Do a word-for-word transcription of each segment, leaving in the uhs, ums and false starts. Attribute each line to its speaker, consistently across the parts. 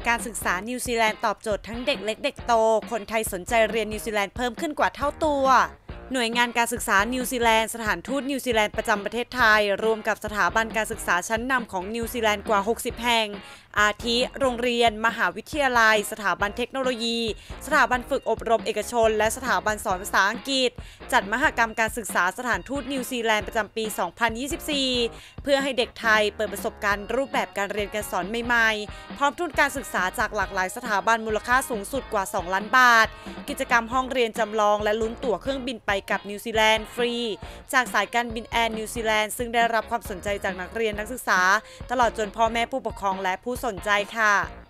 Speaker 1: การศึกษานิวซีแลนด์ตอบโจทย์ทั้งเด็กเล็กเด็กโตคนไทยสนใจเรียนนิวซีแลนด์เพิ่มขึ้นกว่าเท่าตัวหน่วยงานการศึกษานิวซีแลนด์สถานทูตนิวซีแลนด์ประจำประเทศไทยรวมกับสถาบันการศึกษาชั้นนำของนิวซีแลนด์กว่าหกสิบแห่งอาทิโรงเรียนมหาวิทยาลัยสถาบันเทคโนโลยีสถาบันฝึกอบรมเอกชนและสถาบันสอนภาษาอังกฤษจัดมหกรรมการศึกษาสถานทูตนิวซีแลนด์ประจำปี สองพันยี่สิบสี่ เพื่อให้เด็กไทยเปิดประสบการณ์รูปแบบการเรียนการสอนใหม่ๆพร้อมทุนการศึกษาจากหลากหลายสถาบันมูลค่าสูงสุดกว่า สองล้านบาทกิจกรรมห้องเรียนจำลองและลุ้นตั๋วเครื่องบินไปกับนิวซีแลนด์ฟรีจากสายการบินแอร์นิวซีแลนด์ซึ่งได้รับความสนใจจากนักเรียนนักศึกษาตลอดจนพ่อแม่ผู้ปกครองและผู้สนใจค่ะ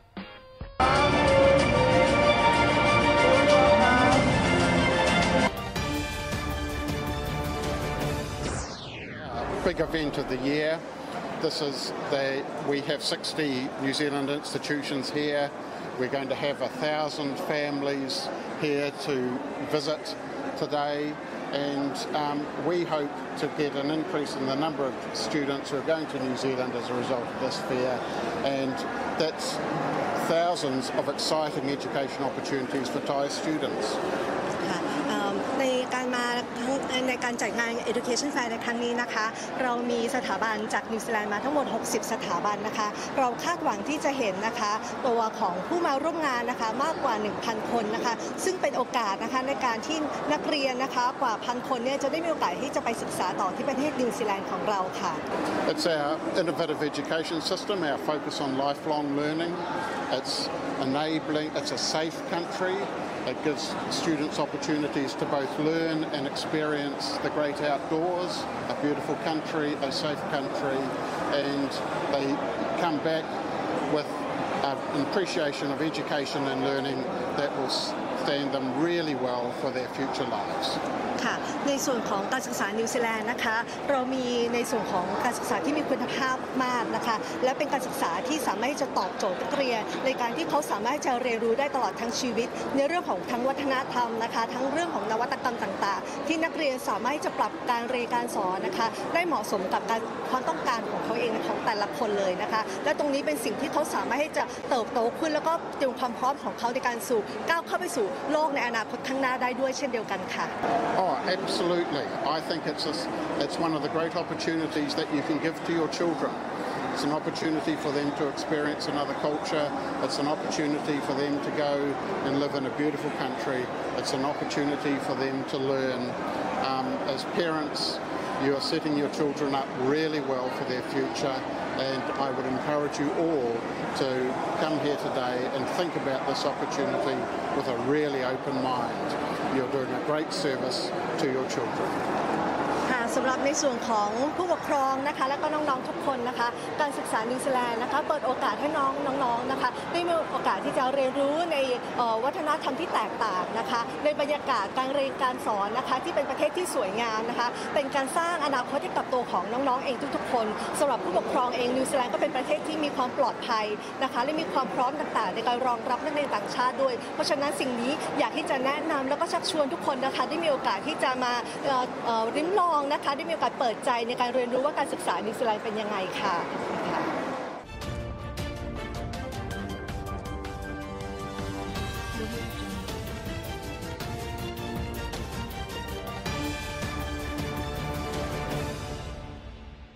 Speaker 2: Big event of the year. This is the we have sixty New Zealand institutions here. We're going to have a thousand families here to visit today, and um, we hope to get an increase in the number of students who are going to New Zealand as a result of this fair, and that's thousands of exciting education opportunities for Thai students.
Speaker 3: ในการมาในการจัดงาน Education Fair ในครั้งนี้นะคะเรามีสถาบันจากนิวซีแลนด์มาทั้งหมดหกสิบสถาบันนะคะเราคาดหวังที่จะเห็นนะคะตัวของผู้มาร่วมงานนะคะมากกว่า หนึ่งพัน คนนะคะซึ่งเป็นโอกาสนะคะในการที่นักเรียนนะคะกว่าพันคนเนี่ยจะได้มีโอกาสที่จะไปศึกษาต่อที่ประเทศนิวซีแลนด์ของเราค่ะ
Speaker 2: It's our innovative education system, our focus on lifelong learning. It's enabling, it's a safe country. It gives students opportunities to both learn and experience the great outdoors, a beautiful country, a safe country, and they come back with an appreciation of education and learning that will stand them really well for their future lives.
Speaker 3: ค่ะในส่วนของการศึกษานิวซีแลนด์นะคะเรามีในส่วนของการศึกษาที่มีคุณภาพมากนะคะและเป็นการศึกษาที่สามารถจะตอบโจทย์นักเรียนในการที่เขาสามารถจะเรียนรู้ได้ตลอดทั้งชีวิตในเรื่องของทั้งวัฒนธรรมนะคะทั้งเรื่องของนวัตกรรมต่างๆที่นักเรียนสามารถจะปรับการเรียนการสอนนะคะได้เหมาะสมกับการความต้องการของเขาเองของแต่ละคนเลยนะคะและตรงนี้เป็นสิ่งที่เขาสามารถที่จะเติบโตขึ้นแล้วก็เตรียมความพร้อมของเขาในการสู่ก้าวเข้าไปสู่โลกในอนาคตข้างหน้าได้ด้วยเช่นเดียวกันค่ะ
Speaker 2: Oh, absolutely. I think it's a, it's one of the great opportunities that you can give to your children. It's an opportunity for them to experience another culture. It's an opportunity for them to go and live in a beautiful country. It's an opportunity for them to learn. Um, as parents, you are setting your children up really well for their future, and I would encourage you all to come here today and think about this opportunity with a really open mind. You're doing a great service to your children.
Speaker 3: สำหรับในส่วนของผู้ปกครองนะคะและก็น้องๆทุกคนนะคะการศึกษานิวซีแลนด์นะคะเปิดโอกาสให้น้องน้องๆนะคะได้มีโอกาสที่จะเรียนรู้ในวัฒนธรรมที่แตกต่างนะคะในบรรยากาศการเรียนการสอนนะคะที่เป็นประเทศที่สวยงามนะคะเป็นการสร้างอนาคตให้กับตัวของน้องๆเองทุกๆคนสำหรับผู้ปกครองเองนิวซีแลนด์ก็เป็นประเทศที่มีความปลอดภัยนะคะและมีความพร้อมต่างๆในการรองรับนักเรียนต่างชาติด้วยเพราะฉะนั้นสิ่งนี้อยากที่จะแนะนำแล้วก็ชักชวนทุกคนนะคะได้มีโอกาสที่จะมาริมลองนะคะได้มีโอกาสเปิดใจในการเรียนรู้ว่าการศึกษานิวซีแลนด์เป็นยังไงค่ะ